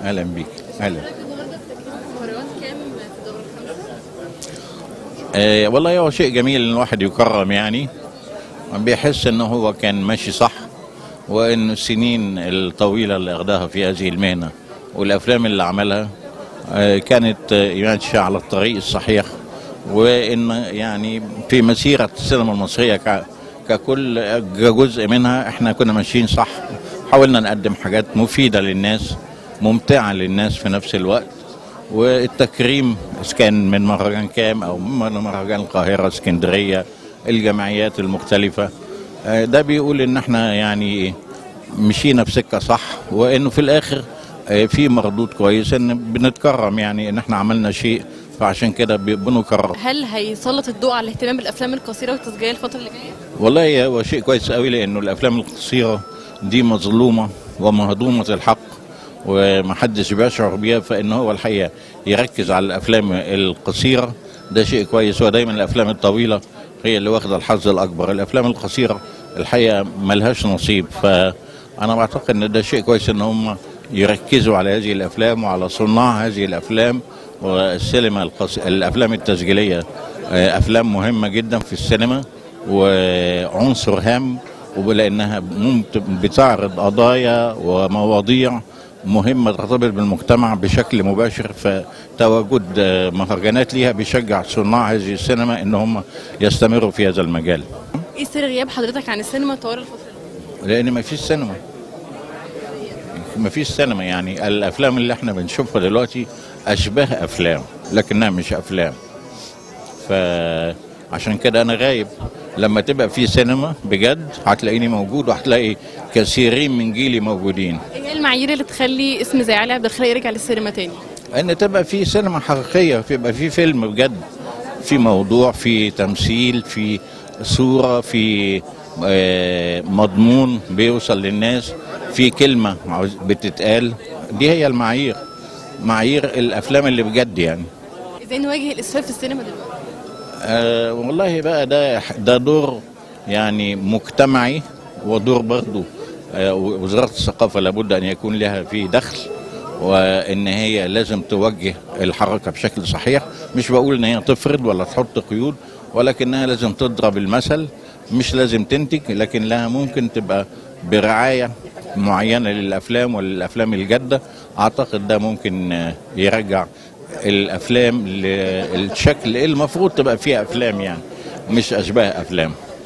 اهلا بيك. اهلا. والله هو شيء جميل ان الواحد يكرم، يعني بيحس انه هو كان ماشي صح، وان السنين الطويله اللي اخذها في هذه المهنه والافلام اللي عملها كانت ماشيه على الطريق الصحيح، وان يعني في مسيره السينما المصريه ككل جزء منها احنا كنا ماشيين صح. حاولنا نقدم حاجات مفيده للناس، ممتعه للناس في نفس الوقت، والتكريم كان من مهرجان كام او من مهرجان القاهره، اسكندريه، الجمعيات المختلفه. ده بيقول ان احنا يعني مشينا في سكه صح، وانه في الاخر في مردود كويس ان بنتكرم، يعني ان احنا عملنا شيء، فعشان كده بنكرر. هل هيسلط الضوء على الاهتمام بالافلام القصيره وتسجيلها الفتره اللي جايه؟ والله هو شيء كويس قوي، لانه الافلام القصيره دي مظلومه ومهضومه الحق ومحدش بيشعر بيها، فان هو الحقيقه يركز على الافلام القصيره ده شيء كويس. ودايما الافلام الطويله هي اللي واخده الحظ الاكبر، الافلام القصيره الحقيقه ملهاش نصيب. فانا بعتقد ان ده شيء كويس ان هم يركزوا على هذه الافلام وعلى صناع هذه الافلام. والسينما الافلام التسجيليه افلام مهمه جدا في السينما وعنصر هام، ولانها بتعرض قضايا ومواضيع مهمه ترتبط بالمجتمع بشكل مباشر، فتواجد مهرجانات ليها بيشجع صناع هذه السينما ان هم يستمروا في هذا المجال. ايه سر غياب حضرتك عن السينما طوال الفتره دي؟ لان ما فيش سينما، ما فيش سينما. يعني الافلام اللي احنا بنشوفها دلوقتي اشباه افلام لكنها مش افلام، فعشان كده انا غايب. لما تبقى في سينما بجد هتلاقيني موجود، وهتلاقي كثيرين من جيلي موجودين. ايه هي المعايير اللي تخلي اسم زي علي عبد الخالق يرجع للسينما تاني؟ ان تبقى في سينما حقيقيه، يبقى في فيلم بجد، في موضوع، في تمثيل، في صوره، في مضمون بيوصل للناس، في كلمه بتتقال. دي هي المعايير، معايير الافلام اللي بجد. يعني ازاي نواجه الاسفاف في السينما دلوقتي؟ والله بقى ده دور يعني مجتمعي، ودور برضه وزارة الثقافة لابد أن يكون لها فيه دخل، وإن هي لازم توجه الحركة بشكل صحيح. مش بقول إن هي تفرض ولا تحط قيود، ولكنها لازم تضرب المثل، مش لازم تنتج، لكن لها ممكن تبقى برعاية معينة للأفلام وللأفلام الجادة. أعتقد ده ممكن يرجع الافلام للشكل المفروض تبقى فيها افلام، يعني مش اشباه افلام.